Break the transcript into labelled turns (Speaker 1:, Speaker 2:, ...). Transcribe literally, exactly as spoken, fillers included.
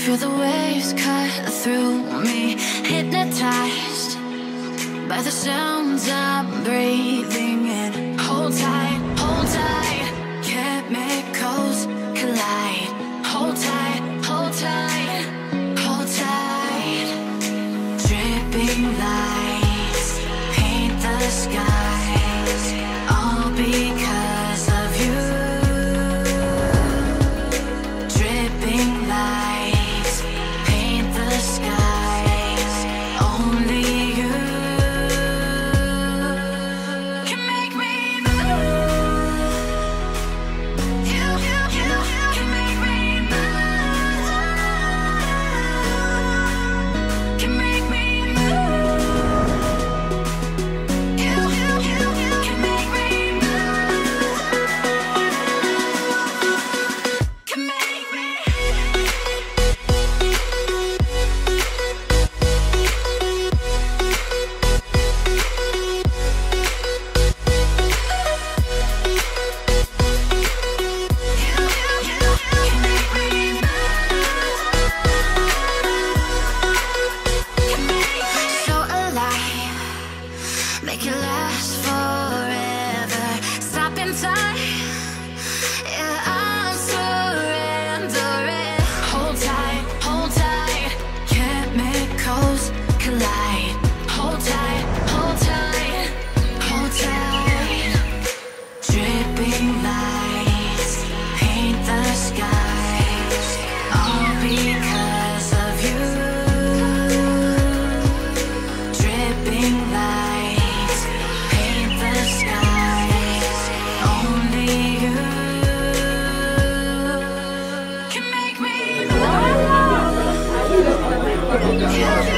Speaker 1: Feel the waves cut through me, hypnotized by the sounds I'm breathing in. Hold tight, hold tight, chemicals collide. Hold tight, hold tight, hold tight. Dripping lights paint the skies, all because of you. Dripping lights paint the skies, only you can make me move. You, you, you can make me move. Can make me move. You, you, you can make me move. Can make me. So alive, make it last forever. Stop in time, yeah, I'm surrendering. Hold tight, hold tight, chemicals collide. Hold tight, hold tight, hold tight. Dripping lights paint the skies, all because of you. Dripping lights paint the skies, only you can make me move. You,